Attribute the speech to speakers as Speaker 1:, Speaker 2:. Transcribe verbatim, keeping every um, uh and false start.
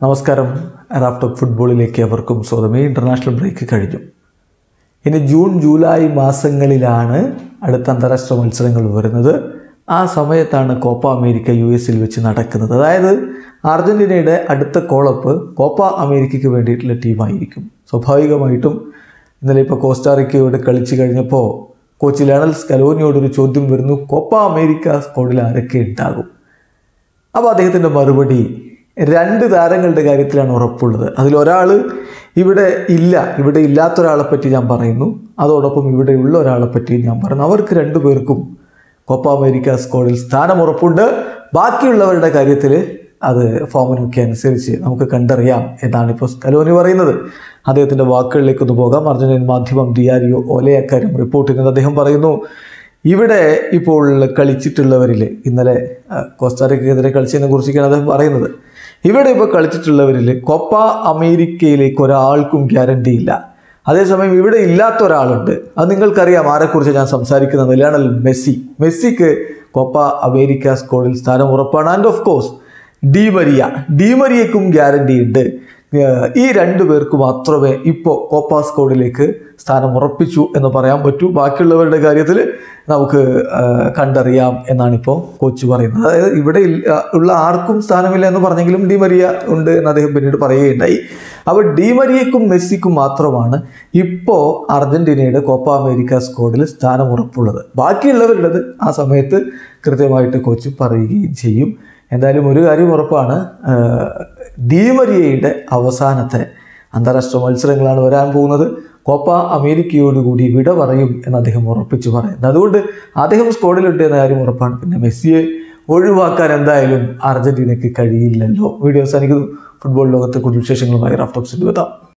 Speaker 1: നമസ്കാരം. റാഫ്റ്റോക്ക് ഫുട്ബോളിലേക്ക് അവർക്കും സ്വാഗതം. ഈ ഇൻ്റർനാഷണൽ ബ്രേക്ക് കഴിഞ്ഞു. ഇനി ജൂൺ ജൂലൈ മാസങ്ങളിലാണ് അടുത്ത അന്താരാഷ്ട്ര മത്സരങ്ങൾ വരുന്നത്. ആ സമയത്താണ് കോപ്പ അമേരിക്ക യു എസിൽ വെച്ച് നടക്കുന്നത്. അതായത് അർജൻറ്റീനയുടെ അടുത്ത കോളപ്പ് കോപ്പ അമേരിക്കയ്ക്ക് വേണ്ടിയിട്ടുള്ള ടീമായിരിക്കും. സ്വാഭാവികമായിട്ടും ഇന്നലെ ഇപ്പോൾ കോസ്റ്റാറിക്കയോട് കളിച്ച് കഴിഞ്ഞപ്പോൾ കോച്ച് ലയണൽ സ്കലോനിയോടൊരു ചോദ്യം വരുന്നു, കോപ്പ അമേരിക്ക സ്ക്വാഡിൽ ആരൊക്കെ ഉണ്ടാകും? അപ്പോൾ അദ്ദേഹത്തിൻ്റെ മറുപടി രണ്ട് താരങ്ങളുടെ കാര്യത്തിലാണ് ഉറപ്പുള്ളത്. അതിലൊരാൾ ഇവിടെ ഇല്ല, ഇവിടെ ഇല്ലാത്തൊരാളെ പറ്റി ഞാൻ പറയുന്നു, അതോടൊപ്പം ഇവിടെയുള്ള ഒരാളെ പറ്റി ഞാൻ പറയുന്നു. അവർക്ക് രണ്ടു പേർക്കും കോപ്പ അമേരിക്ക സ്ക്വാഡിൽ സ്ഥാനം ഉറപ്പുണ്ട്. ബാക്കിയുള്ളവരുടെ കാര്യത്തിൽ അത് ഫോമിനൊക്കെ അനുസരിച്ച് നമുക്ക് കണ്ടറിയാം എന്നാണ് ഇപ്പോൾ സ്കലോനി പറയുന്നത്. അദ്ദേഹത്തിൻ്റെ വാക്കുകളിലേക്കൊന്ന് പോകാം. അർജന്റീൻ മാധ്യമം ഡിയാരിയോ ഓലെ അക്കാര്യം റിപ്പോർട്ട് ചെയ്യുന്നത് അദ്ദേഹം പറയുന്നു, ഇവിടെ ഇപ്പോൾ കളിച്ചിട്ടുള്ളവരിൽ ഇന്നലെ കോസ്റ്റാറിക്കയ്ക്കെതിരെ കളിച്ചതിനെ കുറിച്ചൊക്കെയാണ് അദ്ദേഹം പറയുന്നത്. ഇവിടെ ഇപ്പോൾ കളിച്ചിട്ടുള്ളവരിൽ കോപ്പ അമേരിക്കയിലേക്ക് ഒരാൾക്കും ഗ്യാരണ്ടി ഇല്ല. അതേസമയം ഇവിടെ ഇല്ലാത്ത ഒരാളുണ്ട്. അത് നിങ്ങൾക്കറിയാം ആരെക്കുറിച്ച് ഞാൻ സംസാരിക്കുന്നത്. Lionel Messi. മെസ്സിക്ക് കോപ്പ അമേരിക്ക സ്ക്വാഡിൽ സ്ഥാനം ഉറപ്പാണ്. And of course Di Maria Di മരിയക്കും ഗ്യാരണ്ടി ഉണ്ട്. ഈ രണ്ടു പേർക്ക് മാത്രമേ ഇപ്പോൾ കോപ്പ സ്ക്വാഡിലേക്ക് സ്ഥാനം ഉറപ്പിച്ചു എന്ന് പറയാൻ പറ്റൂ. ബാക്കിയുള്ളവരുടെ കാര്യത്തിൽ നമുക്ക് കണ്ടറിയാം എന്നാണിപ്പോൾ കോച്ച് പറയുന്നത്. അതായത് ഇവിടെ ഉള്ള ആർക്കും സ്ഥാനമില്ല എന്ന് പറഞ്ഞെങ്കിലും ഡി മരിയ ഉണ്ട് എന്ന് അദ്ദേഹം പിന്നീട് പറയുകയുണ്ടായി. അപ്പോൾ ഡി മരിയക്കും മെസ്സിക്കും മാത്രമാണ് ഇപ്പോൾ അർജന്റീനയുടെ കോപ്പ അമേരിക്ക സ്ക്വാഡിൽ സ്ഥാനം ഉറപ്പുള്ളത്. ബാക്കിയുള്ളവരുള്ളത് ആ സമയത്ത് കൃത്യമായിട്ട് കോച്ച് പറയുകയും ചെയ്യും. എന്തായാലും ഒരു കാര്യം ഉറപ്പാണ്, ഡി മരിയയുടെ അവസാനത്തെ അന്താരാഷ്ട്ര മത്സരങ്ങളാണ് വരാൻ പോകുന്നത്. കോപ്പ അമേരിക്കയോടുകൂടി വിട പറയും എന്ന് അദ്ദേഹം ഉറപ്പിച്ചു പറയുന്നത്. അതുകൊണ്ട് അദ്ദേഹം സ്ക്വാഡിലുണ്ട് എന്ന കാര്യം ഉറപ്പാണ്. പിന്നെ മെസ്സിയെ ഒഴിവാക്കാൻ എന്തായാലും അർജന്റീനയ്ക്ക് കഴിയില്ലല്ലോ. വീഡിയോ അവസാനിക്കുന്നു. ഫുട്ബോൾ ലോകത്തെ കൂടുതൽ വിശേഷങ്ങളുമായി റാഫ്റ്റോക്സിൽ എത്താം.